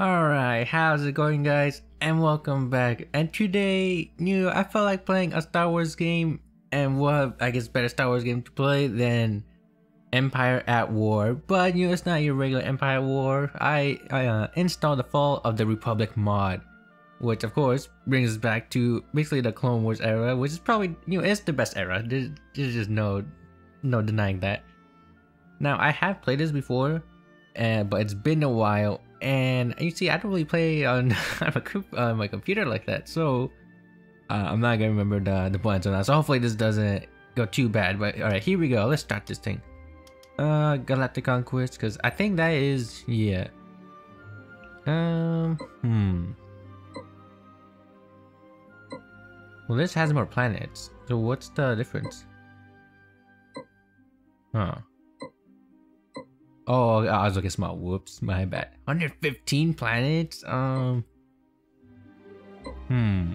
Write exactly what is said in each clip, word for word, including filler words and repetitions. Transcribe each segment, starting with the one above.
Alright, how's it going guys? And welcome back. And today, you know, I felt like playing a Star Wars game, and what I guess better Star Wars game to play than Empire at War. But you know, it's not your regular Empire at War. I, I uh, installed the Fall of the Republic mod, which of course brings us back to basically the Clone Wars era, which is probably, you know, it's the best era. There's, there's just no, no denying that. Now, I have played this before, uh, but it's been a while. And you see, I don't really play on, on my computer like that, so uh, I'm not gonna remember the, the buttons on that. So hopefully this doesn't go too bad. But alright, here we go. Let's start this thing. Uh, Galactic Conquest, because I think that is, yeah. Um, hmm. Well, this has more planets. So what's the difference? Huh. Oh, I was looking small. Whoops, my bad. one hundred fifteen planets? Um. Hmm.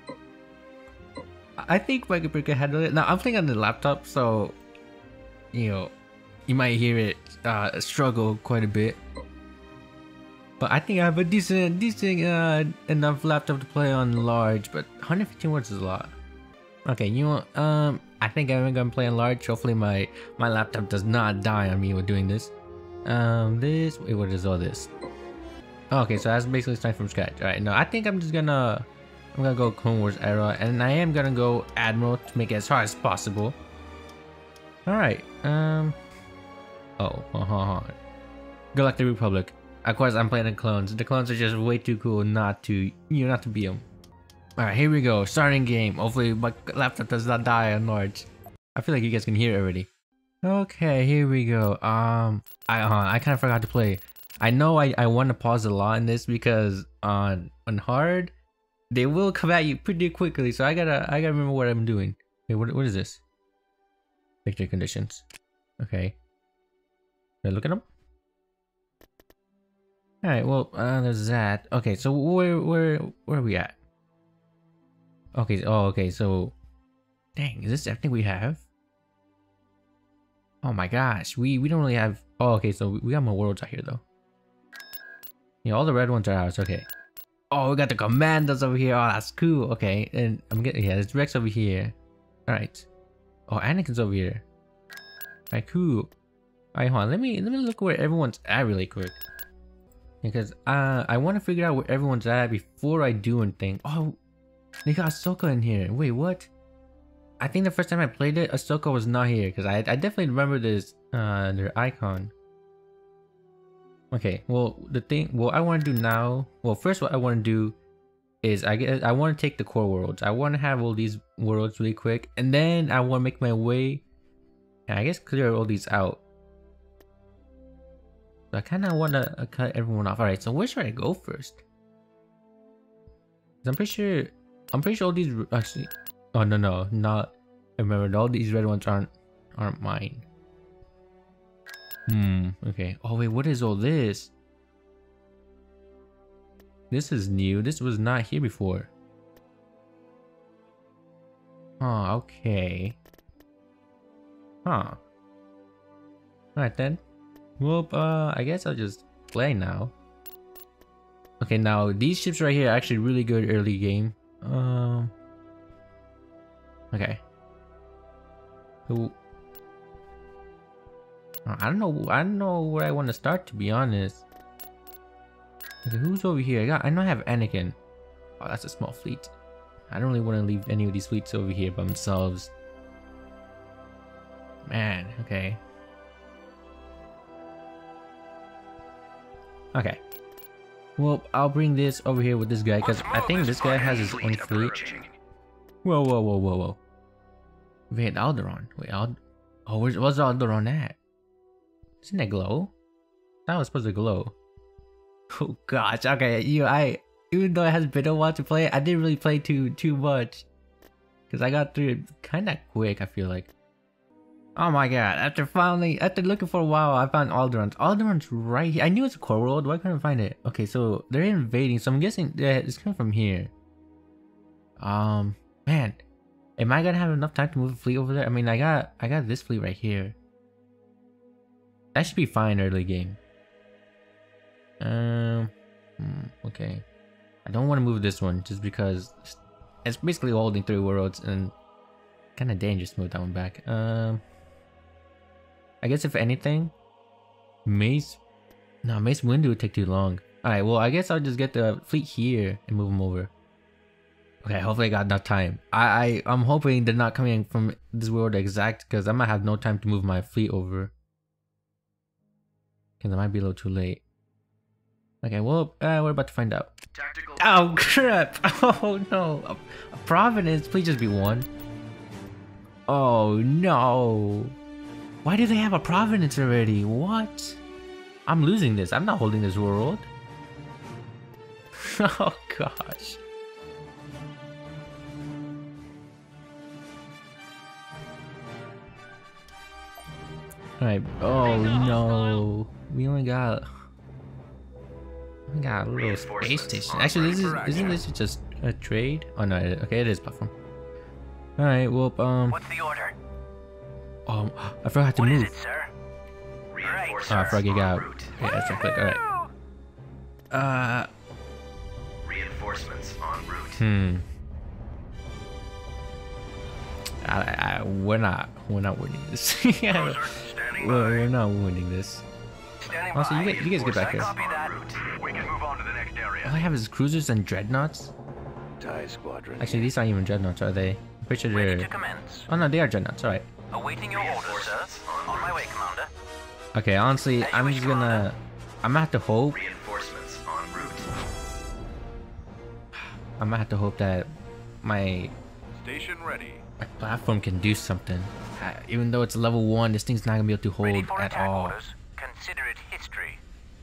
I think my computer can handle it. Now, I'm playing on the laptop, so, you know, you might hear it uh, struggle quite a bit. But I think I have a decent, decent uh, enough laptop to play on large, but one hundred fifteen words is a lot. Okay, you know, um, I think I'm gonna play on large. Hopefully my, my laptop does not die on me with doing this. Um, this, wait, what is all this? Okay, so that's basically starting from scratch. Alright, no, I think I'm just gonna, I'm gonna go Clone Wars era, and I am gonna go Admiral to make it as hard as possible. Alright, um, oh, uh -huh. Galactic Republic. Of course, I'm playing the clones. The clones are just way too cool not to, you know, not to beat them. Alright, here we go, starting game. Hopefully my laptop does not die on large. I feel like you guys can hear it already. Okay, here we go. Um, I uh, I kind of forgot to play. I know I, I want to pause a lot in this because on on hard, they will come at you pretty quickly. So I gotta I gotta remember what I'm doing. Wait, what what is this? Victory conditions. Okay. Did I look at them? All right. Well, uh, there's that. Okay. So where where where are we at? Okay. Oh, okay. So, dang, is this everything we have? Oh my gosh, we we don't really have. Oh, okay, so we got more worlds out here though. Yeah, all the red ones are ours. Okay. Oh, we got the commandos over here. Oh, that's cool. Okay, and I'm getting, yeah, there's Rex over here. All right. Oh, Anakin's over here. All right, cool. All right, hold on. Let me let me look where everyone's at really quick, because uh I want to figure out where everyone's at before I do anything. Oh, they got Ahsoka in here. Wait, what? I think the first time I played it, Ahsoka was not here, because I, I definitely remember this, uh, their icon. Okay, well, the thing, what I want to do now, well, first what I want to do is I get, I want to take the core worlds. I want to have all these worlds really quick, and then I want to make my way, and I guess clear all these out. So I kind of want to uh, cut everyone off. Alright, so where should I go first? 'Cause I'm pretty sure, I'm pretty sure all these, actually, oh no no not remember, all these red ones aren't aren't mine. Hmm, okay. Oh wait, what is all this? This is new. This was not here before. Oh, okay. Huh. Alright then. Well, uh I guess I'll just play now. Okay, now these ships right here are actually really good early game. Um Okay. So, I don't know. I don't know where I want to start, to be honest. Okay, who's over here? I got. I know I have Anakin. Oh, that's a small fleet. I don't really want to leave any of these fleets over here by themselves. Man. Okay. Okay. Well, I'll bring this over here with this guy, because I think this guy has his own fleet. Whoa, whoa, whoa, whoa, whoa. Wait, Alderaan. Wait, Ald oh, where's, where's Alderaan at? Doesn't it glow? That was supposed to glow. Oh gosh, okay, you I even though it has been a while to play, I didn't really play too too much. Cause I got through it kinda quick, I feel like. Oh my god, after finally after looking for a while, I found Alderaan. Alderaan's right here. I knew it's a core world, why couldn't I find it? Okay, so they're invading, so I'm guessing that it's coming from here. Um man. Am I gonna have enough time to move a fleet over there? I mean, I got I got this fleet right here. That should be fine early game. Um, Hmm, okay. I don't want to move this one just because it's basically holding three worlds and kind of dangerous to move that one back. Um, I guess if anything, Mace. No, Mace Windu would take too long. All right. Well, I guess I'll just get the fleet here and move them over. Okay. Hopefully, I got enough time. I, I I'm hoping they're not coming from this world exact because I might have no time to move my fleet over. Because I might be a little too late. Okay, well, uh, we're about to find out. Tactical oh crap! Oh no! A, a Providence, please just be one. Oh no! Why do they have a Providence already? What? I'm losing this. I'm not holding this world. Oh gosh. Alright. Oh no! We only got. We got a little space station. Actually, this is isn't this just a trade? Oh no, it, okay, it is platform. All right, well, um. What's the order? Um, I forgot to what move. Is it, sir? Right. Oh, I forgot to get out. Yeah, that's right click. All right. Uh. Reinforcements en route. Hmm. I, I, we're not, we're not winning this. Yeah, we're, we're not winning this. Also, you guys, you guys get back here. We can move on to the next area. All I have is cruisers and dreadnoughts. TIE squadron. Actually, these aren't even dreadnoughts, are they? I'm pretty sure they're. Oh no, they are dreadnouts. All right. Awaiting your orders, sir. On my way, Commander. Okay, honestly, I'm just gonna. I'm gonna have to hope. Reinforcements en route. I'm gonna have to hope that my Station ready. my platform can do something. Uh, even though it's level one, this thing's not gonna be able to hold at all. Orders. Consider it history.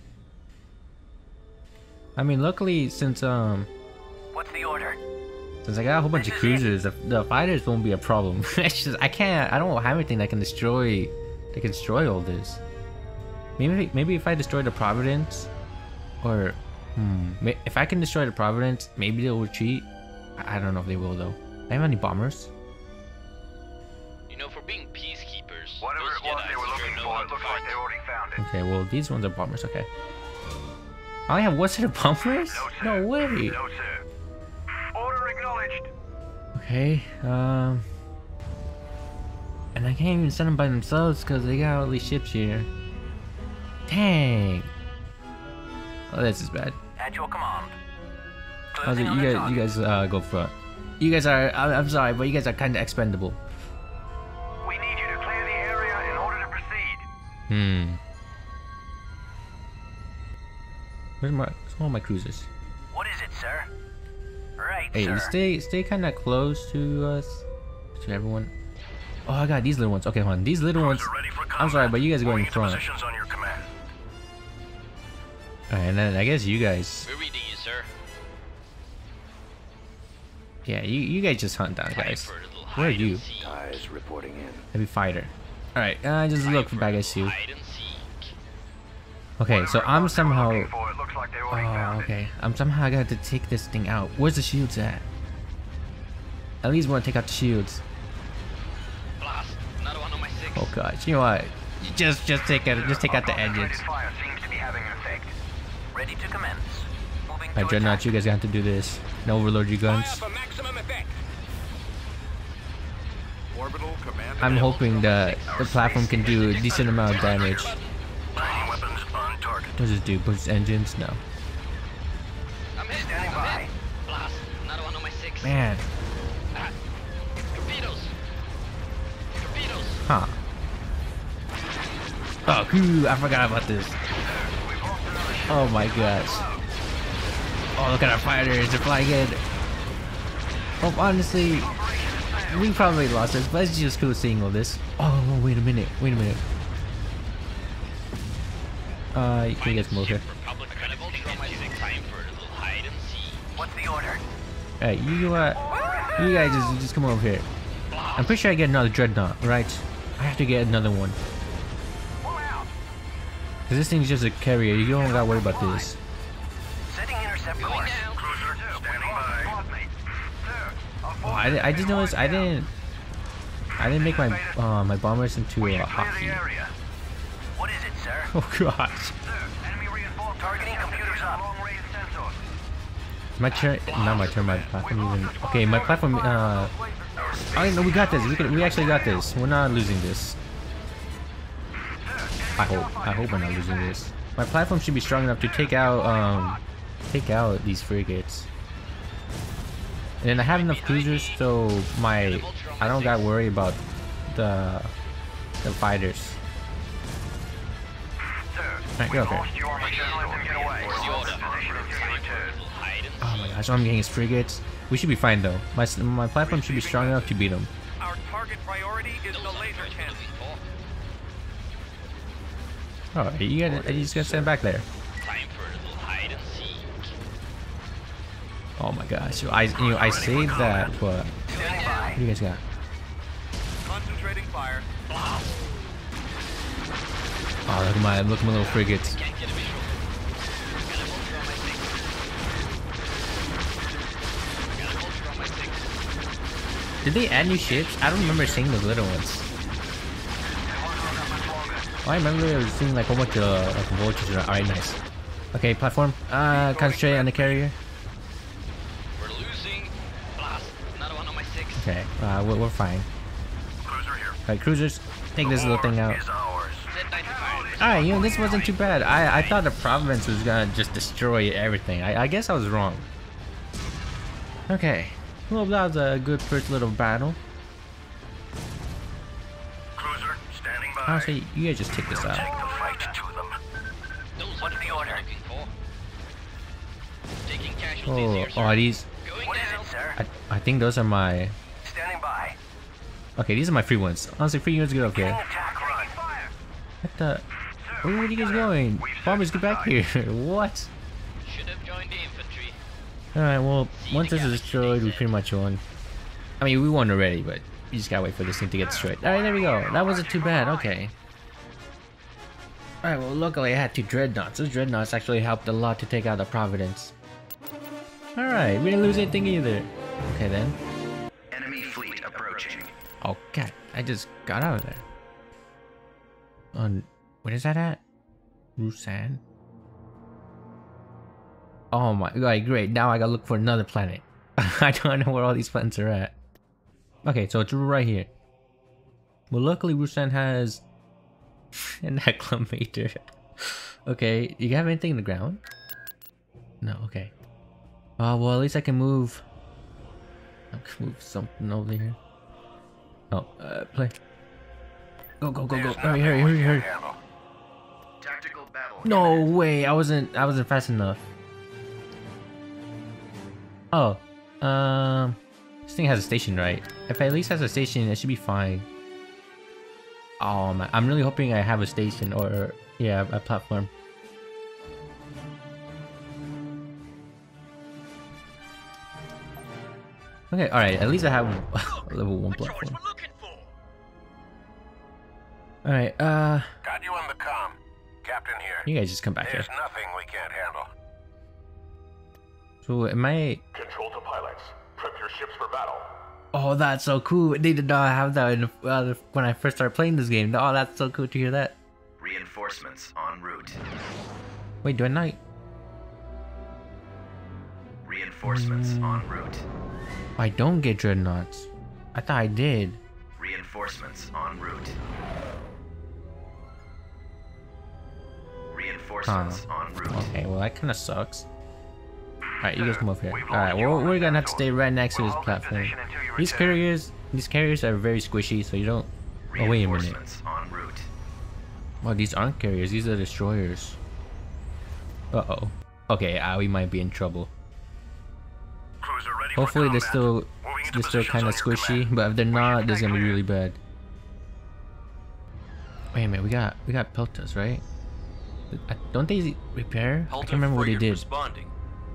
I mean, luckily, since um, What's the order? since I got a whole bunch of cruisers, the, the fighters won't be a problem. It's just I can't. I don't have anything that can destroy, that can destroy all this. Maybe maybe if I destroy the Providence, or hmm, if I can destroy the Providence, maybe they'll retreat. I, I don't know if they will though. Do I have any bombers? You know, for being peacekeepers, Whatever those it was Jedi they were sure looking know for, how it to looks like fight. they already found it. Okay, well these ones are bombers. Okay. I only have one set of bombers? No, No way. No, sir. Order acknowledged. Okay, um... and I can't even send them by themselves because they got all these ships here. Dang! Oh, this is bad. At your command. Oh, you guys, you guys uh, go front. You guys are, I- I'm sorry, but you guys are kind of expendable. We need you to clear the area in order to proceed. Hmm. Where's my, where's all my cruisers? What is it, sir? Right, Hey, sir. stay, stay kind of close to us, to everyone. Oh, I got these little ones. Okay, hold on. These little ones. I'm sorry, but you guys go in front. Positions on your command. Alright, and then I guess you guys. We're reading you, sir. Yeah, you, you guys just hunt down, Time guys. for a little Where are hide you? and seek. TIEs reporting in. Heavy fighter. Alright, uh, just Time look for back a at you. little hide and seek. Okay, so Whatever it I'm was they were somehow. looking for, it looks like they already Oh, found it. okay. I'm somehow got to take this thing out. Where's the shields at? At least want to take out the shields. Blast! Another one on my six. Oh gosh, you know what? Just, just take out, just take out the engines. Concentrated fire seems to be having an effect. Ready to commence. Moving Alright, to Dreadnought, attack. you guys got to do this. No overload your guns. for maximum effect. Orbital command. I'm hoping that the platform can do a decent amount of damage. Training weapons on target. What does this do? Boost engines? No. I'm hit. Standing I'm by. hit. Blast! Another one on my six. Man. Ah. Torpedoes! Torpedoes! Huh. Oh, phew, I forgot about this. Oh my gosh. Oh, look at our fighters. They're flying in. Oh, honestly, we probably lost this, but it's just cool seeing all this. Oh, wait a minute. Wait a minute. Uh, you can get some over here. Republic kind of on my six. Time for a little hide and seek. What's the order? Alright, you what? You guys just, just come over here. I'm pretty sure I get another dreadnought, right? I have to get another one. Pull out. Cause this thing's just a carrier. You don't gotta worry about this. Setting intercept course. Cruiser standing by. Oh, I, I just noticed I didn't I didn't make my uh, my bombers into a hockey. What is it, sir? Oh gosh. Sir, enemy reinforced. Targeting computers up. Long range sensor My turn, not my turn. My platform even. Okay, my platform. Uh, oh no, we got this. We can. We actually got this. We're not losing this. I hope. I hope we're not losing this. My platform should be strong enough to take out. Um, take out these frigates. And then I have enough cruisers, so my. I don't got to worry about the the fighters. Alright, go okay. Oh my gosh, all I'm getting is frigates. We should be fine though. My my platform should be strong enough to beat them. Our target priority is the laser cannon. Oh, you gotta, you just gotta stand back there. Time for a little hide and seek. Oh my gosh, I you know I saved that, but what do you guys got? Concentrating fire. Oh, look at my look at my little frigates. Can't get a visual. Gotta vulture on my six. Gotta vulture on my six. Did they add new ships? I don't remember seeing those little ones. Oh, I remember seeing like a whole bunch of uh, like vultures around. Alright, nice. Okay, platform. Uh, concentrate on the carrier. We're losing. Blast. Another one on my six. Okay, uh, we're, we're fine. Cruiser here. Alright, cruisers, take this little thing out. Is ours. Z ninety-five. Alright, you know, this wasn't too bad. I, I thought the province was gonna just destroy everything. I, I guess I was wrong. Okay. Well, that was a good first little battle. Cruiser, standing by. Honestly, you guys just take this Take out. the fight to them. Those What's are the what order? I'm looking for. Taking casualties Oh, here, sir. oh, these. Going What is down. it, sir? I, I think those are my. Standing by. Okay, these are my free ones. Honestly, free units get okay. Attack run. Fire. What the? Where are you guys going? Bombers, get back here. What? Should have joined the infantry. Alright, well, once this is destroyed, we pretty much won. I mean, we won already, but you just gotta wait for this thing to get destroyed. Alright, there we go. That wasn't too bad. Okay. Alright, well, luckily I had two dreadnoughts. Those dreadnoughts actually helped a lot to take out the Providence. Alright, we didn't lose anything either. Okay, then. Enemy fleet approaching. Oh, God. I just got out of there. On... What is that at? Rusan? Oh my... Right, great. Now I gotta look for another planet. I don't know where all these planets are at. Okay, so it's right here. Well, luckily Rusan has an acclimator. Okay, you have anything in the ground? No, okay. Uh, well, at least I can move. I can move something over here. Oh, uh, play. Go, go, go, go! Hurry, hurry, hurry, hurry! Tactical battle. No way! I wasn't. I wasn't fast enough. Oh, um, this thing has a station, right? If it at least has a station, it should be fine. Oh man, I'm really hoping I have a station or yeah, a platform. Okay, all right. At least I have a level one platform. All right. Uh, Got you on the comm. Captain here. you guys just come back here. There's nothing we can't handle. So am I? Control to pilots. Prep your ships for battle. Oh, that's so cool. They did not have that in, uh, when I first started playing this game. Oh, that's so cool to hear that. Reinforcements en route. Wait, do I not? Reinforcements Mm. en route. I don't get dreadnoughts. I thought I did. Reinforcements en route. Reinforcements en route. Okay, well that kind of sucks. Alright, you guys come over here. Alright, well we're gonna have to stay right next to this platform. These carriers, these carriers are very squishy, so you don't. Oh wait a minute. Reinforcements en route. Well, these aren't carriers. These are destroyers. Uh oh. Okay, uh, we might be in trouble. Cruiser ready Hopefully for they're combat. still, Moving into they're still positions kind of on your squishy. command. But if they're not, this is gonna be clear. really bad. Wait a minute, we got we got peltas, right? I- Don't they repair? I can't remember what they did. Responding.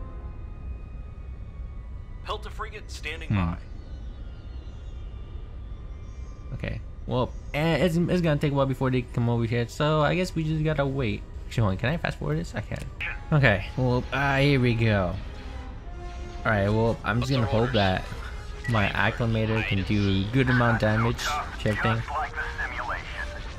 Pelta frigate standing Hmm. by. Okay. Well, eh, it's, it's gonna take a while before they come over here, so I guess we just gotta wait. Actually, hold on, can I fast forward this? I can. Okay. Well, uh, here we go. All right. Well, I'm just gonna hope that my acclimator can do a good amount of damage to everything. Just like the simulation.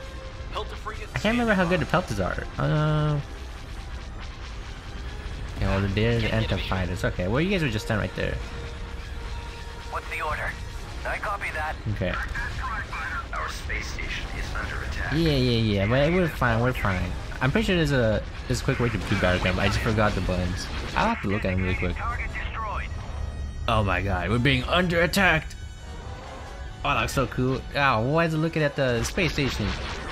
Pelta frigate. I can't remember how good the peltas are. Uh, yeah, well, Oh, they're the anti-fighters. Okay, well, you guys would just stand right there. What's the order? I copy that. Okay. Our space station is under attack. Yeah, yeah, yeah. But we're fine. We're fine. I'm pretty sure there's a there's a quick way to do battle them. I just forgot the buttons. I'll have to look at them really quick. Target destroyed. Oh my god, we're being under attacked. Oh, that looks so cool. Oh, why is it looking at the space station?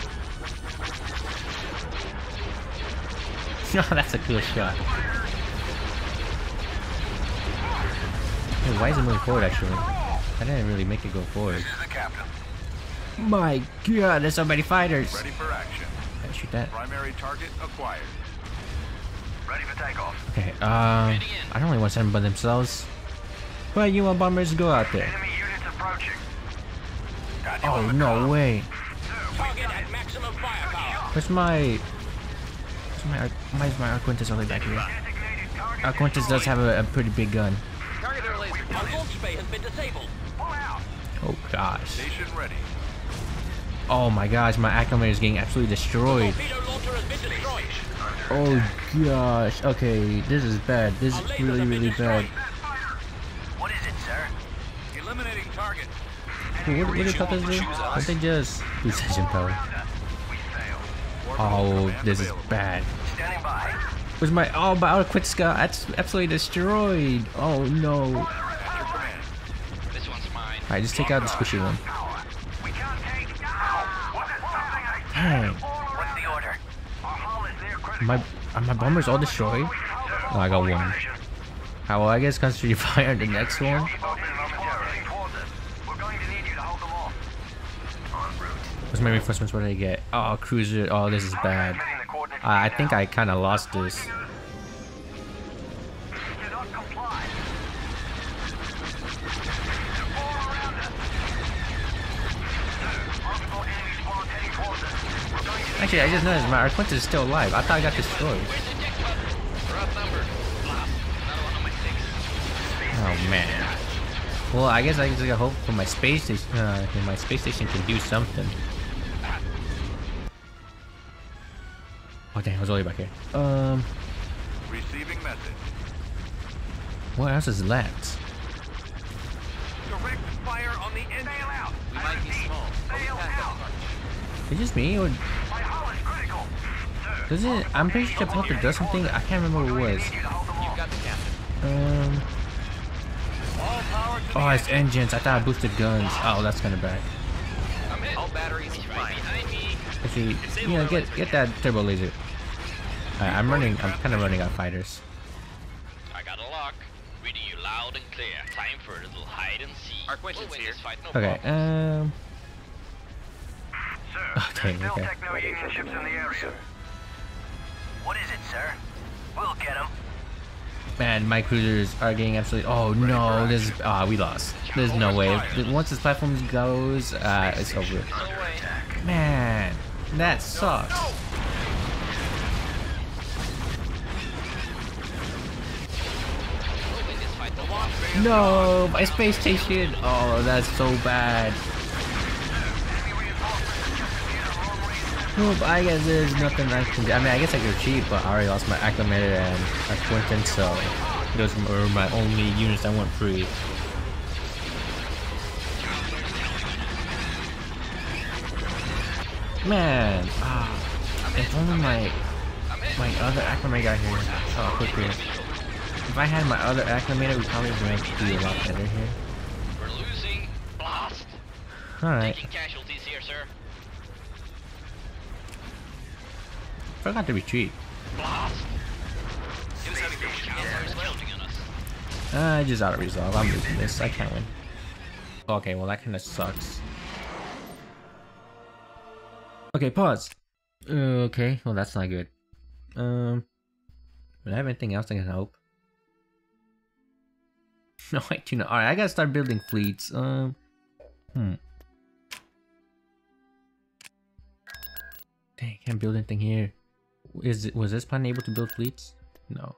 Oh, that's a cool shot. Hey, why is it moving forward actually? I didn't really make it go forward. This is the captain. My god, there's so many fighters. Ready for action. Can I shoot that? Primary target acquired. Ready for takeoff. Okay, um, I don't really want to send them by themselves. But you want bombers to go out there. Enemy units approaching. Got you Oh, on the no comm. way. Target at maximum firepower. Where's my... Where's my... Why is my Arquintus all the way back here? Designated target Arquintus does have a, a pretty big gun. Target laser. Our launch bay has been disabled. pull out. Oh gosh. Station ready. Oh my gosh, my acclimator is getting absolutely destroyed. Torpedo launcher has been destroyed. Oh gosh. Okay, this is bad. This Our is lasers really, have been really bad. What is it, sir? Eliminating target. What, what did Puppets do? What they just do session power? We failed. Oh, this is bad. Standing by. Where's my... Oh, my Arquintus got that's absolutely destroyed. Oh no. At your command. This one's mine. Alright, just take out the squishy one. We can't take. What is something I Dang. What's the order? Our hull is near critical. My, are my bombers all destroyed? Oh, I got one. How well, I guess concentrate your fire on the next one. We're going to need you to hold them off. En route. What's my reinforcements? What did I get? Oh, cruiser. Oh, this is bad. Transmitting the coordinates I I think I kind of lost this. Do not comply. All around us. Multiple enemy squads heading towards us. We're going to Actually, I just noticed my Arquintus is still alive. I thought I got destroyed. Where's the deck button? We're outnumbered. Blast. Another one on my six. Oh man. Well, I guess I just gotta hope for my space station. Uh, that my space station can do something. Oh dang, I was all the way back here. Um, Receiving message. what else is left? Direct fire on the engine. bail out. We might be small, but we Bail pack out. up punch. Is it just me or My hull is critical. Sir, does it? I'm pretty sure Puppet does something. I can't remember what it was. need you to hold them You've off. got the captain. Um. All power to Oh, the it's engines. I thought I boosted guns. Oh, that's kind of bad. I'm hit. All batteries He's right fine. behind me. Actually, you know, get get that turbo laser. Alright, I'm running. I'm kind of running out of fighters. I got a lock. Reading you loud and clear. Time for a little hide and seek. Arquintus We'll win here. this fight, no Okay. problem. Um. Sir, Okay, there's still okay. techno-union ships in the area. What is it, sir? We'll get them. Man, my cruisers are getting absolutely. Oh no, this is. Ah, we lost. There's no way. If- Once this platform goes, uh, it's over. No way. Man, that sucks. We'll win this fight, no problem. No, my space station. Oh, that's so bad. Nope, I guess there's nothing I can do. I mean, I guess I could cheat, but I already lost my acclimator and my Quentin, so those were my only units that went free. Man, ah, if only my my other acclimator got here oh, quickly. If I had my other acclimator, we probably would make do a lot better here. We're losing. Blast. Alright, Taking casualties here, sir. forgot to retreat. Blast. Counter is counting on us. Uh, just out of resolve. I'm losing this. I can't win. Okay, well that kind of sucks. Okay, pause. Uh, okay, well that's not good. Um, do I have anything else that can help? No, I do not. Alright, I gotta start building fleets. Um, hmm. Dang, can't build anything here. Is it, was this planet able to build fleets? No.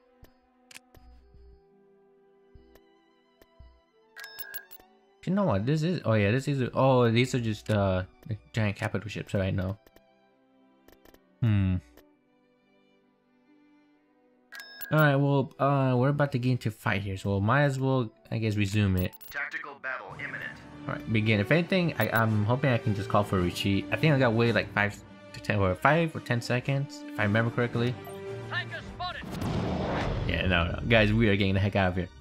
You know what? This is. Oh yeah, this is. Oh, these are just uh the giant capital ships that I know. Hmm. Alright, well, uh, we're about to get into fight here, so might as well, I guess, resume it. Tactical battle imminent. Alright, begin. If anything, I, I'm hoping I can just call for a retreat. I think I got wait like five to ten, or five or ten seconds, if I remember correctly. Tanker spotted. Yeah, no, no. Guys, we are getting the heck out of here.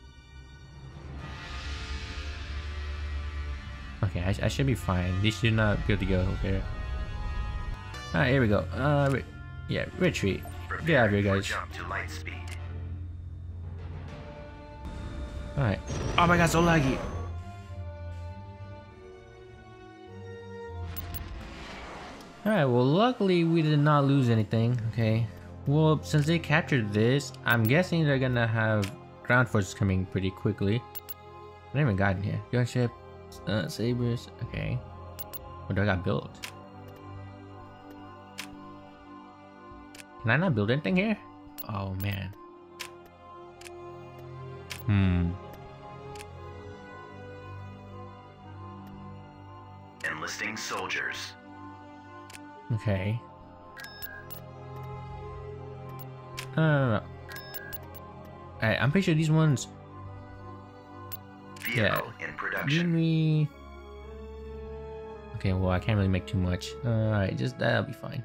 Okay, I, I should be fine. This should not be good to go here. Alright, here we go. Uh, re yeah, retreat. Get out of here, guys. Jump to light speed. Alright. Oh my god, so laggy. Alright, well, luckily we did not lose anything. Okay. Well, since they captured this, I'm guessing they're gonna have ground forces coming pretty quickly. I haven't even gotten here. Gunship, uh, sabers. Okay. What do I got built? Can I not build anything here? Oh man. Hmm. Enlisting soldiers. Okay. No, no, no. Alright, I'm pretty sure these ones. Vehicle Yeah. in Give production. me. Okay, well, I can't really make too much. Alright, just that'll be fine.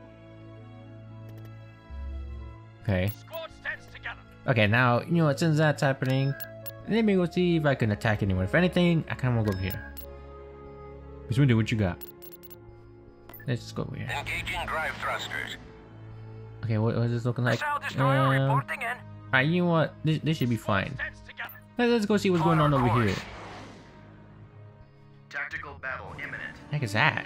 Okay. Squad stands together. Okay, now, you know what, since that's happening, let me go see if I can attack anyone. If anything, I kind of want to go over here. Miss Window, what you got? Let's just go over here. Engaging drive thrusters. Okay, what, what is this looking like? Missile destroyer Um, reporting in. Alright, you know what? This, this should be fine. Stands together. Let, let's go see what's going on over here. Tactical battle imminent. What the heck is that?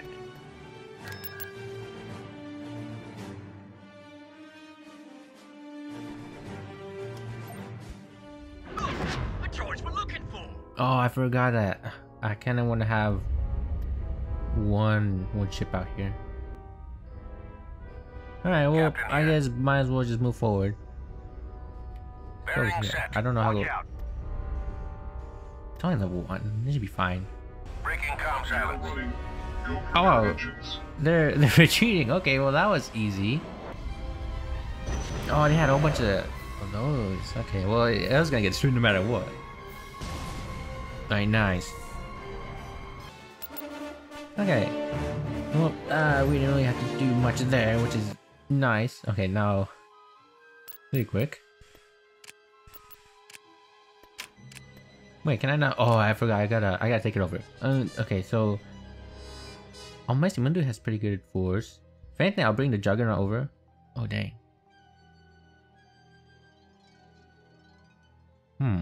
The droids we're looking for. Oh, I forgot that. I kind of want to have one one ship out here. All right, well, Captain I here. guess might as well just move forward. Bearing Oh, yeah. set. I don't know how to. Watch out. It's only level one. This should be fine. Breaking comm silence. Oh, they're they're retreating. Okay, well that was easy. Oh, they had a whole bunch of of those. Okay, well it was gonna get destroyed no matter what. Alright, nice. Okay. Well, uh, we didn't really have to do much there, which is nice. Okay, now, pretty quick. Wait, can I not? Oh, I forgot. I gotta, I gotta take it over. Uh, okay, so, oh, my Simundu has pretty good force. If anything, I'll bring the Juggernaut over. Oh, dang. Hmm.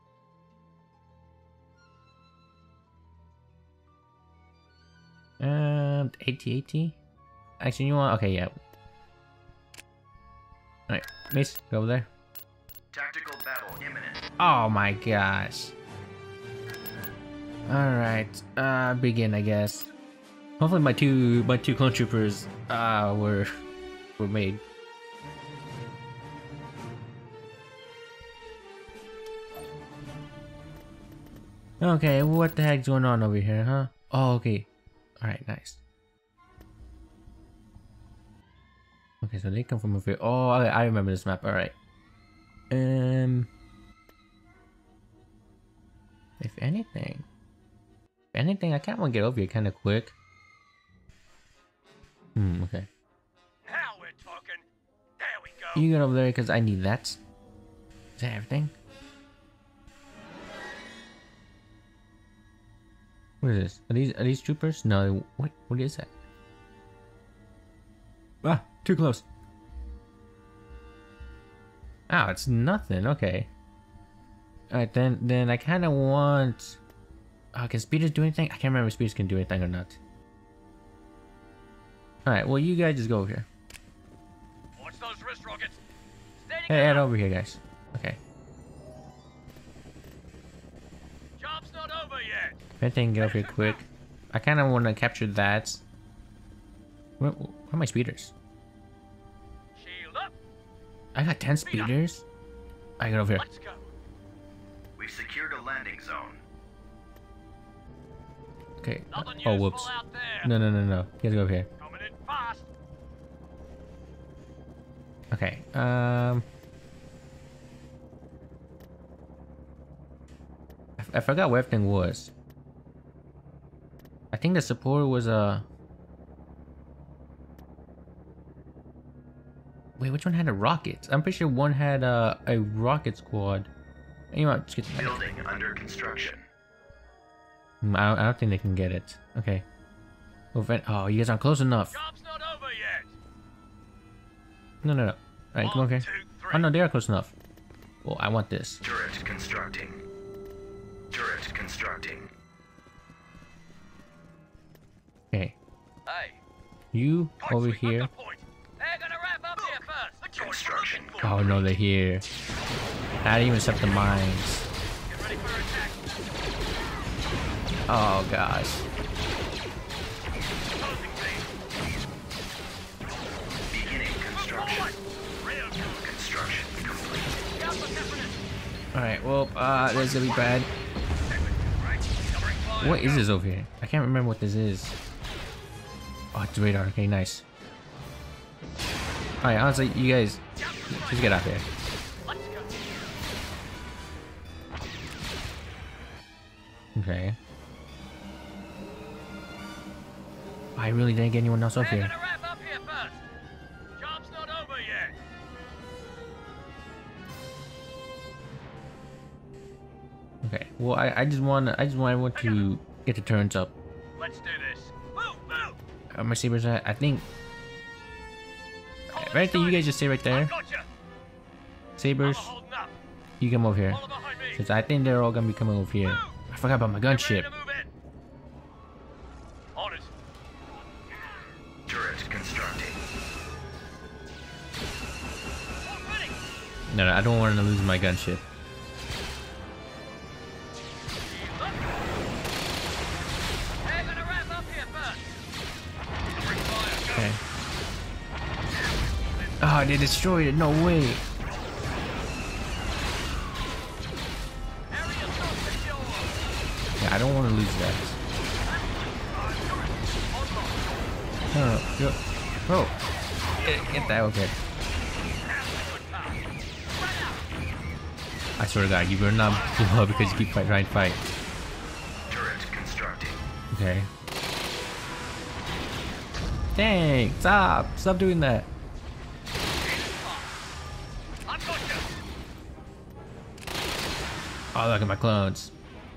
Um, eighty eighty. Actually, you want? Okay, yeah. Alright, Mace, go over there. Tactical battle imminent. Oh my gosh. Alright, uh, begin, I guess. Hopefully my two, my two clone troopers, uh, were, were made. Okay, what the heck's going on over here, huh? Oh, okay. Alright, nice. Okay, so they come from over here. Oh, I, I remember this map. Alright. Um... If anything... If anything, I kind of want to get over here kind of quick. Hmm, okay. Now we're talking. There we go. You get over there because I need that. Is that everything? What is this? Are these are these troopers? No. What what is that? Ah, too close. Oh, it's nothing. Okay. All right, then then I kind of want. Uh, can speeders do anything? I can't remember if speeders can do anything or not. All right. Well, you guys just go over here. Watch those wrist rockets. Steady Hey, head down. over here, guys. Okay. Job's not over yet. If anything, get over here quick. I kind of want to capture that. Where, where are my speeders? Shield up. I got ten speeders. I got over here. Let's go. We've secured a landing zone. Okay. Nothing Oh, useful whoops. out there. No, no, no, no. You guys go over here. Coming in fast. Okay. Um. I forgot what everything was. I think the support was a. Uh... Wait, which one had a rocket? I'm pretty sure one had uh, a rocket squad. Anyway, let's get to Building under construction. I don't, I don't think they can get it. Okay. Oh, you guys aren't close enough. Job's not over yet. No, no, no. Alright, come over here. Oh no, they are close enough. Well, I want this. Turret constructing. Turret constructing. Okay. Hey. You over Points, we got here. the point. They're gonna wrap up here first. The choice we're Construction. looking for. Oh no, they're here. I didn't even set the mines. Get ready for attack. Oh gosh. Closing phase. Beginning Move construction. forward. Real good. Construction complete. Scout for Separatists. Alright, well, uh, this is gonna be bad. Right. Covering fire. What is this over here? I can't remember what this is. Oh, it's radar. Okay, nice. Alright, honestly, you guys, just get out there. Let's go. Okay. I really didn't get anyone else up They're here. gonna wrap up here first. Job's not over yet. Okay. Well, I, I just want I just want everyone to get the turns up. Let's do this. Move, move. Uh, my sabers, I, I think. Right there, you guys just stay right there. Gotcha. Sabers, Holding up. you come over here. Follow behind me. Cause I think they're all gonna be coming over here. I forgot about my gunship. Ready to move in. On it. Turret constructing. All ready. No, no, I don't want to lose my gunship. Look. They're gonna wrap up here first. Covering fire. Go. Okay. Oh, they destroyed it. No way. Area not secure. Yeah, I don't want to lose that. Oh, yo, bro, get, get that okay. I swear to God, you better not blow up because you keep fight, trying to fight. Turret constructing. Okay. Dang! Stop! Stop doing that. I've got you. Oh, look at my clones.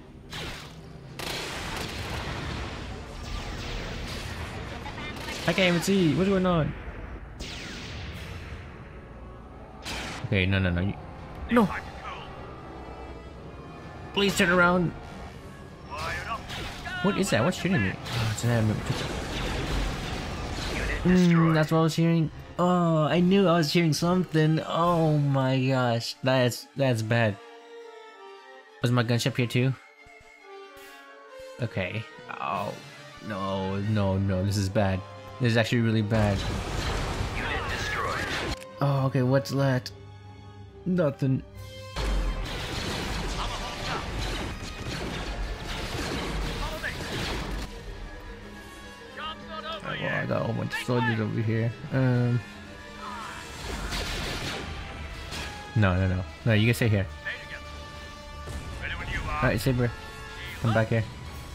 I can't even see. What's going on? Okay, no, no, no. You, no! Please turn around. What is that? What's shooting me? Oh, it's an enemy. Unit Mm, destroyed. that's what I was hearing. Oh, I knew I was hearing something. Oh my gosh, that's that's bad. Was my gunship here too? Okay. Oh no, no, no! This is bad. This is actually really bad. Unit destroyed. Oh, okay. What's that? Nothing. Oh, well, I got a whole bunch of soldiers over here. Um. No, no, no, no. You can stay here. Ready when you are. All right, Saber, come back here.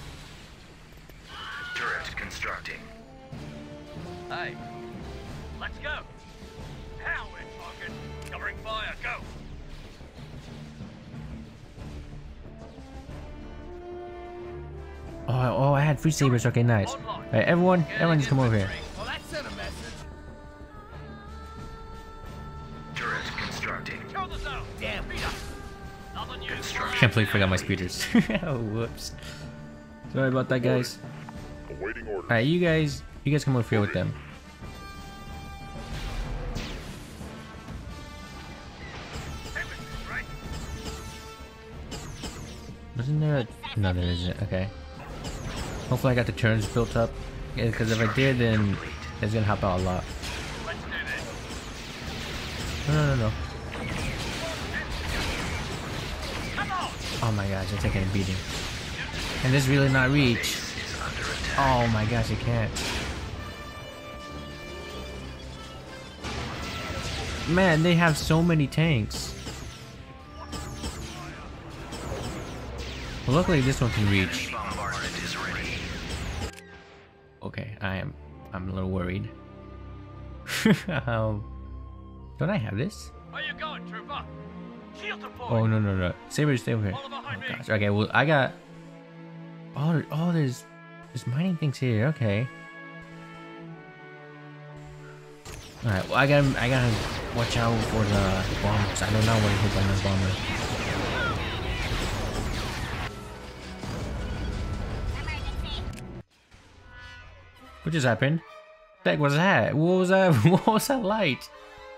Turret constructing. Hey, let's go. Now we're talking. Covering fire, go. Oh, oh, I had free sabers. Okay, nice. All right, everyone, everyone, just come over here. Well, that sent a message. Turret constructing. Kill the zone. Damn, beat up. Nothing new. Construction. Can't believe I forgot my speeders. Oh, whoops. Sorry about that, guys. Awaiting order. All right, you guys, you guys come over here with them. Right. Wasn't there a... No, there isn't. Okay. Hopefully I got the turns built up. Yeah, because if I did, then it's gonna help out a lot. Let's do this. No, no, no, no. Come on. Oh my gosh, I'm taking a beating. Can this really not reach? Is under attack. Oh my gosh, it can't. Man, they have so many tanks. Well, luckily this one can reach. Bombardment is ready. Okay, I am. I'm a little worried. um, don't I have this? Where you going, trooper? Shield deployed. Oh no no no! Saber, stay over here. Follow Oh behind me. gosh. Okay, well I got. Oh oh, there's there's mining things here. Okay. All right. Well, I gotta I gotta watch out for the bombers. I don't know what to hit by this bomber. What just happened? The heck was that? What was that? What was that light?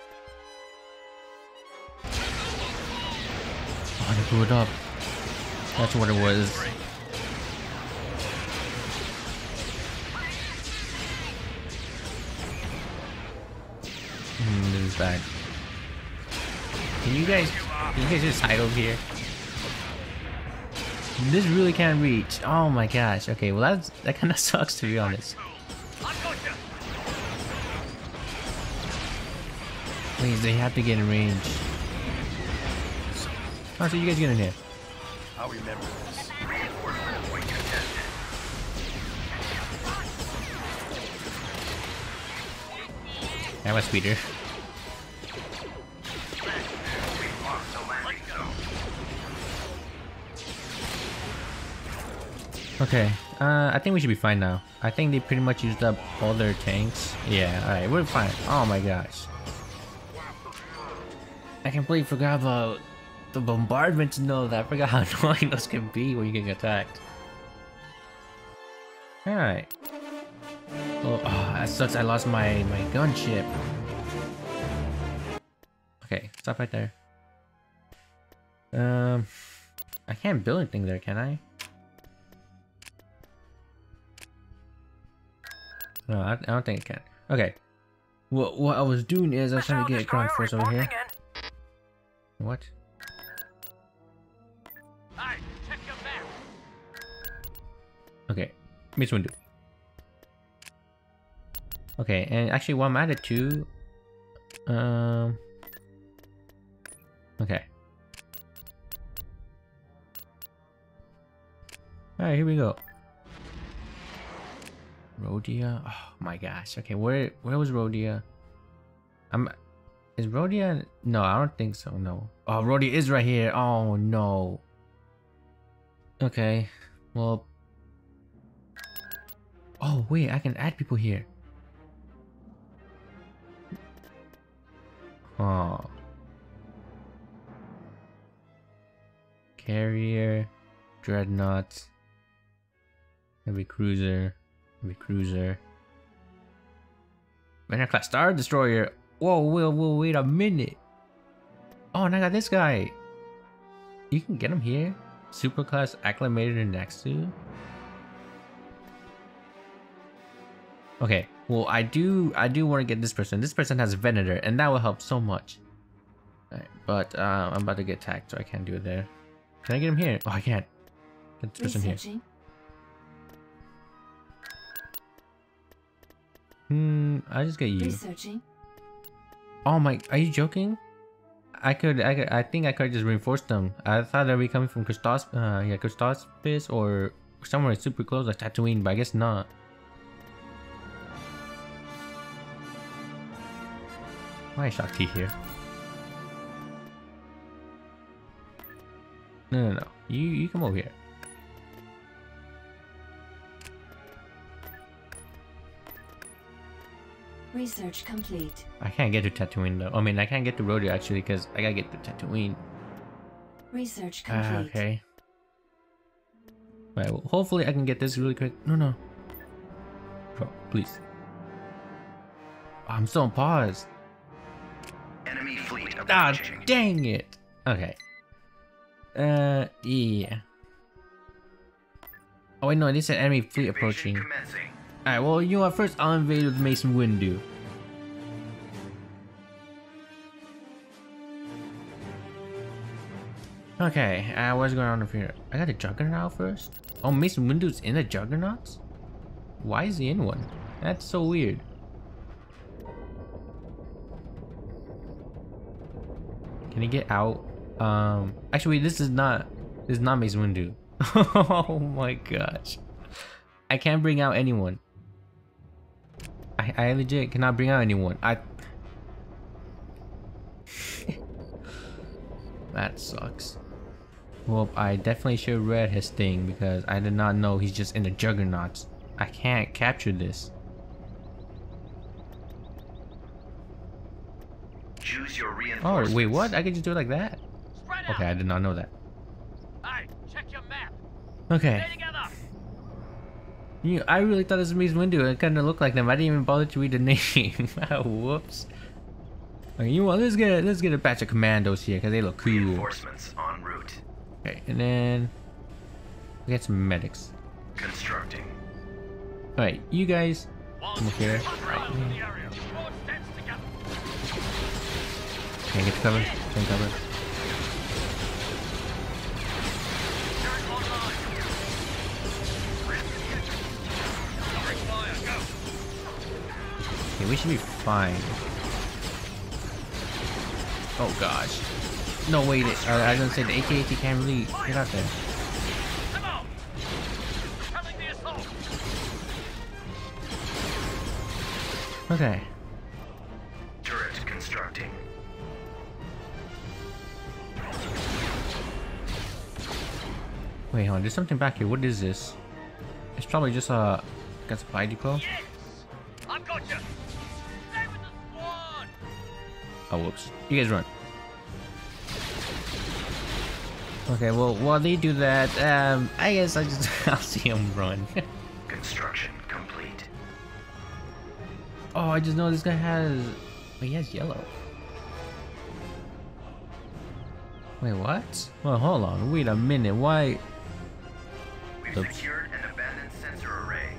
Oh, they blew it up. That's what it was. Hmm, this is bad. Can you guys, can you guys just hide over here? This really can't reach. Oh my gosh. Okay, well that's that kind of sucks to be honest. Please, they have to get in range. Oh, so you guys get in here. I'll remember this. I'm a speeder. Okay, uh, I think we should be fine now. I think they pretty much used up all their tanks. Yeah, alright, we're fine. Oh my gosh. I completely forgot about the bombardments and all that. I forgot how annoying those can be when you get attacked. Alright. Oh, oh, that sucks. I lost my, my gunship. Okay, stop right there. Um, I can't build anything there, can I? No, I, I don't think I can. Okay. Well, what I was doing is I was trying to get a ground force over here. What? Hey, check your map. Okay, Miss Windu. Okay, and actually, while I'm at it too, um, okay. All right, here we go. Rhodia. Oh my gosh. Okay, where where was Rhodia? I'm. Is Rhodia? No, I don't think so. No. Oh, Rhodia is right here. Oh no. Okay. Well. Oh wait, I can add people here. Oh. Carrier, dreadnought, heavy cruiser, heavy cruiser. Banner class Star Destroyer. Whoa, whoa, whoa, wait a minute. Oh, and I got this guy. You can get him here. Superclass acclimated in next to. Okay, well, I do, I do want to get this person. This person has Venator, and that will help so much. Alright, but uh, I'm about to get attacked, so I can't do it there. Can I get him here? Oh, I can't. Get this person here. Hmm, I just get you. Researching. Oh my, are you joking? I could, I could, I think I could just reinforce them. I thought they'd be coming from Christos, uh, yeah, Christospis or somewhere super close like Tatooine, but I guess not. Why is Shakti here? No, no, no. You, you come over here. Research complete. I can't get to Tatooine though. I mean, I can't get to Rhodia actually because I gotta get to Tatooine. Research Ah, complete. okay. Right, well, hopefully I can get this really quick. No, no. Bro, please. Oh, I'm still on pause. Enemy fleet Ah, approaching. dang it. Okay. Uh, yeah. Oh wait, no, they said enemy fleet Invasion approaching. commencing. Alright, well, you know what? First, I'll invade with Mason Windu. Okay, uh, what's going on over here? I got a Juggernaut first? Oh, Mason Windu's in a Juggernaut? Why is he in one? That's so weird. Can he get out? Um, actually, this is not, this is not Mason Windu. Oh my gosh. I can't bring out anyone. I, I legit cannot bring out anyone. I... That sucks. Well, I definitely should have read his thing because I did not know he's just in the juggernauts. I can't capture this. Choose your Oh, reinforcements. wait, what? I can just do it like that? Okay, I did not know that. Hey, check your map. Okay. Stay together. You, I really thought this was Maze Windu. It kind of looked like them. I didn't even bother to read the name. Whoops. Okay, you know what? Let's get let's get a batch of commandos here because they look cool. Reinforcements en route. Okay, and then we get some medics. Constructing. All right, you guys come up here. Right. In the area. Squad stands together. Okay, get the cover. Get the cover. Turret online. Covering fire. Go. Okay, we should be fine. Oh gosh. No, wait. It, uh, I was gonna say the A T A T can't really get out there. Come on. Repelling the assault. Okay. Turret constructing. Wait, hold on. There's something back here. What is this? It's probably just a got supply depot. Yes. I've got you. Stay with the squad. Oh, whoops. You guys run. Okay, well, while they do that, um, I guess I just I'll see them run. Construction complete. Oh, I just know this guy has. Oh, he has yellow. Wait, what? Well, hold on. Wait a minute. Why? We've Oops. secured an abandoned sensor array.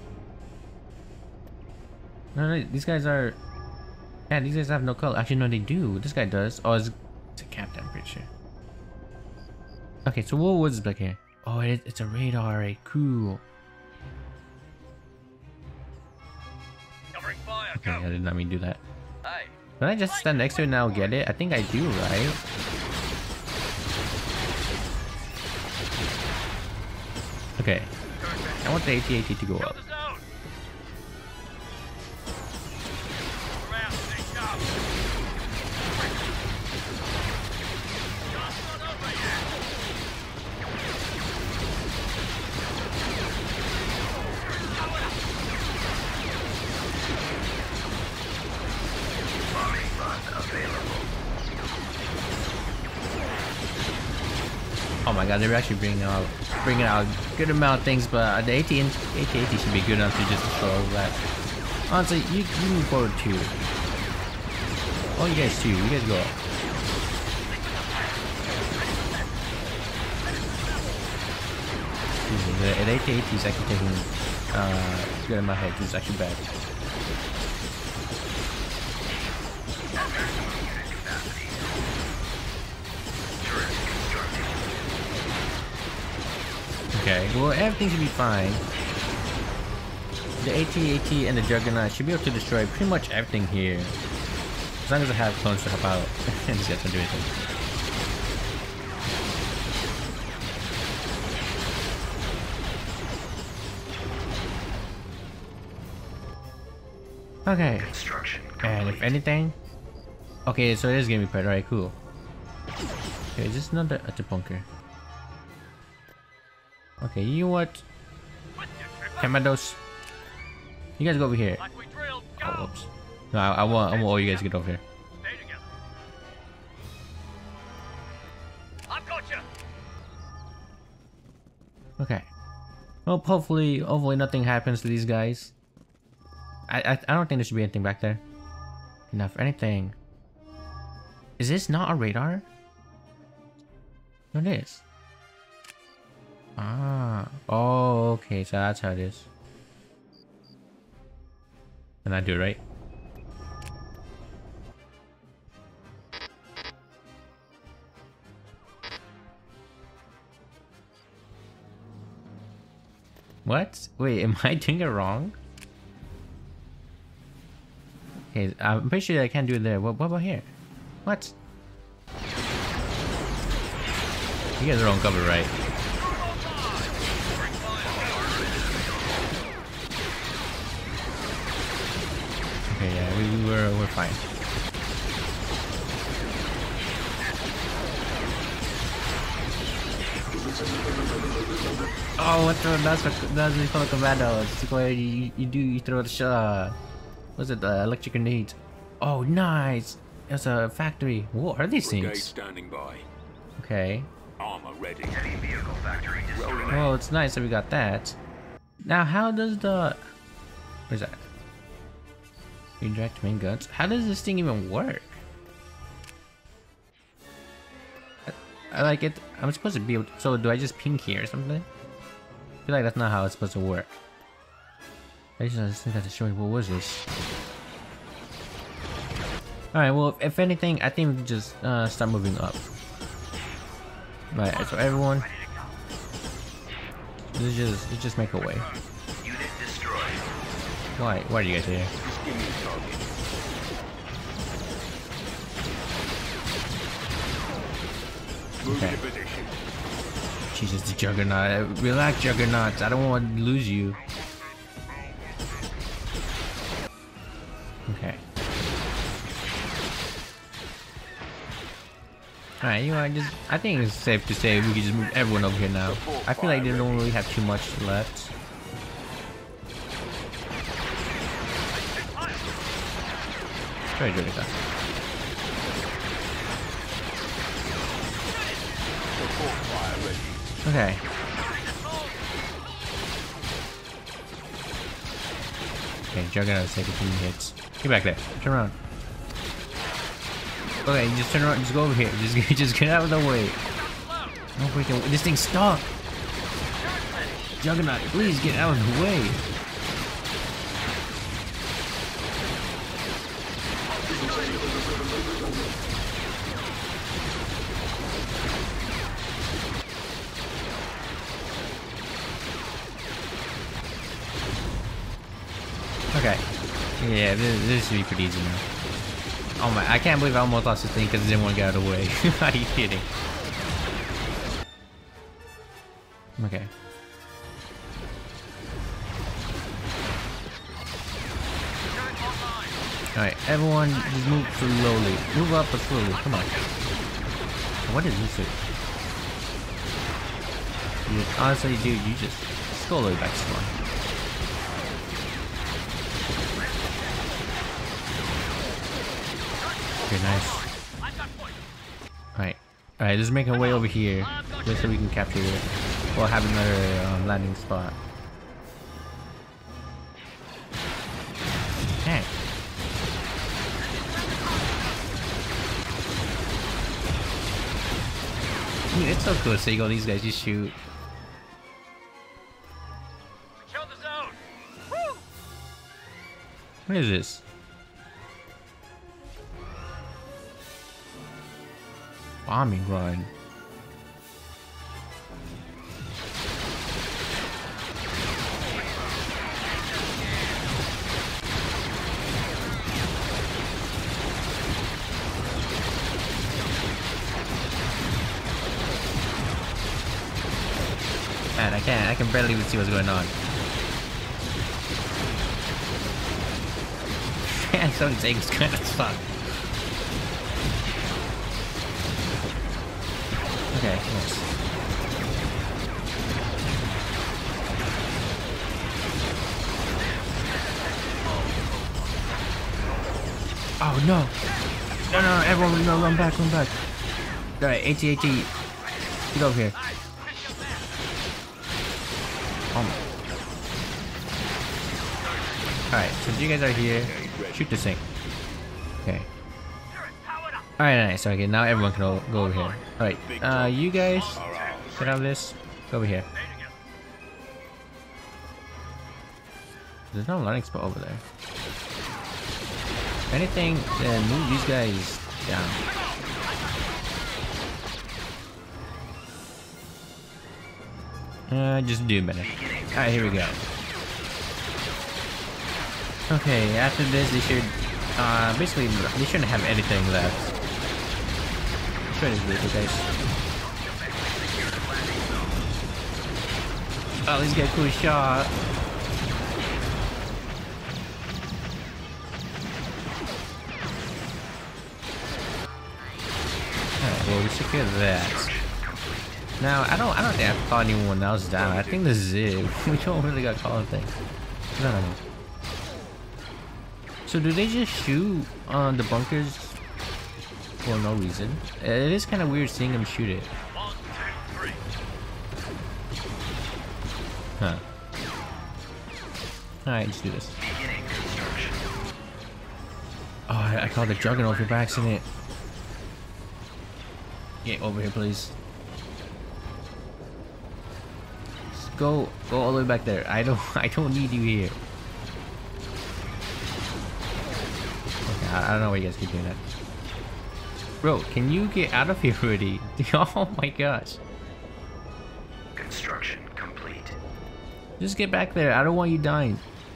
No, no, these guys are. Yeah, these guys have no color. Actually, no, they do. This guy does. Oh, it's, it's a captain, I'm pretty sure. Okay, so what was back here? Oh, it, it's a radar array. Cool. Covering fire. Okay, Go. I did not mean to do that. Hey. Can I just stand next to it and I'll get it? I think I do, right? Okay. I want the A T A T to go Kill up. the zone. Around. Stay sharp. Just not over yet. Bombing run available. Oh my god, they're actually bringing out bringing out a good amount of things, but the A T A T should be good enough to just destroy all that. Honestly, you, you move forward too. Oh, you guys too. You guys go up. Excuse me, the, the A T A T is actually taking uh, a good amount of hits. It's actually bad. Okay, well, everything should be fine. The A T A T and the Juggernaut should be able to destroy pretty much everything here. As long as I have clones to help out. And these guys don't do anything. Okay. Construction And if complete. anything... Okay, so it is gonna be pet. Alright, cool. Okay, is this another at the bunker? Okay, you know what? With you, trooper. Commandos. You guys go over here. Like we drilled. Go. Oh, whoops. No, I, I want I want all you guys to get over here. Stay together. I've got you. Okay. Well, hopefully, hopefully nothing happens to these guys. I, I, I don't think there should be anything back there. Enough. Anything. Is this not a radar? No, it is. Ah. Oh, okay. So that's how it is. And I do it right. What? Wait, am I doing it wrong? Okay, I'm pretty sure I can't do it there. What, what about here? What? You guys are on cover, right? Okay, yeah, we, we were we're fine. Oh, what the? That's what that's what you call a commando. It's where you, you do you throw the shot. What's it? The electric grenade. Oh, nice. It's a factory. What are these Brigade things? standing by. Okay. Armor ready. Heavy vehicle factory destroyed. Well, it's nice that we got that. Now, how does the... Where's that? Redirect main guns. How does this thing even work? I, I like it. I'm supposed to be able to... So, do I just ping here or something? I feel like that's not how it's supposed to work. I just, I just think I have to show you what was this. Alright, well, if, if anything, I think we can just uh, start moving up. Right, so everyone... Let's just, let's just make a way. Unit destroyed. Why? Why are you guys here? Just give me a target. Move Okay. to position. Jesus, the Juggernaut. Relax, Juggernauts. I don't want to lose you. Okay. Alright, you know, I just I think it's safe to say we can just move everyone over here now. I feel like they don't really have too much left. Very good at that. Support fire ready. Okay. Okay, Juggernaut's taking two hits. Get back there. Turn around. Okay, just turn around. Just go over here. Just, just get out of the way. No freaking. This thing's stuck. Juggernaut, please get out of the way. Okay. Yeah, this, this should be pretty easy now. Oh my, I can't believe I almost lost this thing because it didn't want to get out of the way. Are you kidding? Okay. Alright, everyone just move slowly. Move up but slowly. Come on. What is this? You just, honestly, dude, you just, just go a little back slow. Okay, nice. Alright. Alright, let's make our way over here just so we can capture it. We'll have another um, landing spot. Okay. Dude, it's so cool seeing all these guys just shoot. Kill the zone. Woo! What is this? Bombing run. Man, I can't. I can barely even see what's going on. Yeah, some things kind of suck. Okay, nice. Oh no! No, no, everyone, no, run back, run back. Alright, AT, AT. Get over here. Oh my. Alright, since you guys are here, shoot this thing. Okay. Alright, nice. Okay, now everyone can go, go over here. Alright, uh, you guys, get out of this. Go over here. There's no landing spot over there. If anything, then move these guys down. Uh, just do a minute. Alright, here we go. Okay, after this, they should, uh, basically, they shouldn't have anything left. Try this vehicle, guys. Oh, let's get a cool shot. Well, we secure that. Now, I don't I don't think I called anyone else down. I think this is it. We don't really got calling things. I don't know. So do they just shoot on the bunkers for no reason? It is kind of weird seeing them shoot it. One, two, three. Huh. Alright, let's do this. Beginning construction. Oh, I, I called the Juggernaut for accident. Get over here, please. Just go, go all the way back there. I don't, I don't need you here. Okay, I, I don't know why you guys keep doing that. Bro, can you get out of here already? Oh my gosh. Construction complete. Just get back there. I don't want you dying.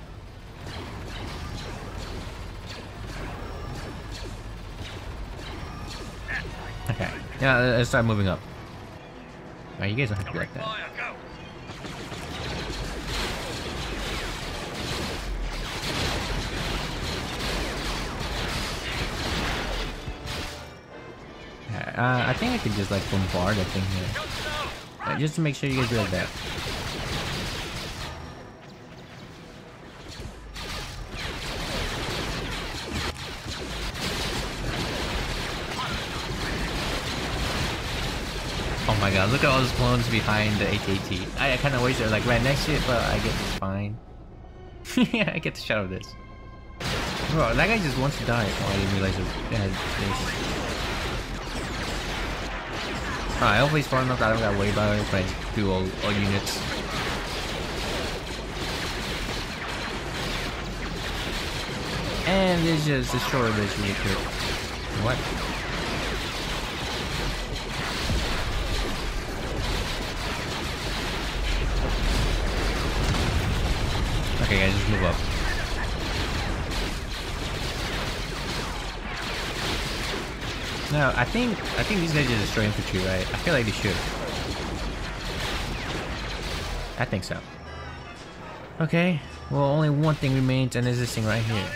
Okay. Yeah, let's start moving up. Alright, you guys don't have to be like that. Fire, go. Uh, I think I could just like bombard that thing here. Uh, just to make sure you guys realize that. Oh my god, look at all those clones behind the A T A T. I, I kind of wish they're like right next to it, but I guess it's fine. Yeah, I get the shot of this. Bro, that guy just wants to die. Oh, I didn't realize it had this. Alright, hopefully it's far enough that I don't got way better if I do all, all units. And it's just destroy this really quick. What? Okay guys, just move up. No, I think I think these guys just destroy infantry, right? I feel like they should. I think so. Okay, well only one thing remains, and it's this thing right here.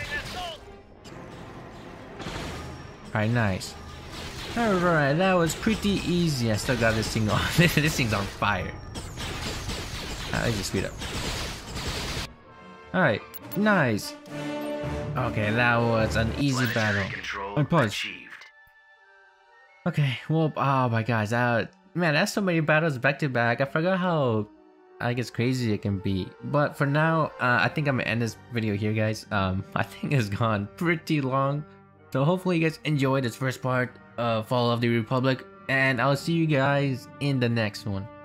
Alright, nice. Alright, that was pretty easy. I still got this thing on. This thing's on fire. Alright, let's just speed up. Alright, nice. Okay, that was an easy battle. And pause. Okay, well, oh my gosh, that, man, that's so many battles back to back. I forgot how, I guess, crazy it can be. But for now, uh, I think I'm gonna end this video here, guys. Um, I think it's gone pretty long. So hopefully you guys enjoyed this first part of Fall of the Republic. And I'll see you guys in the next one.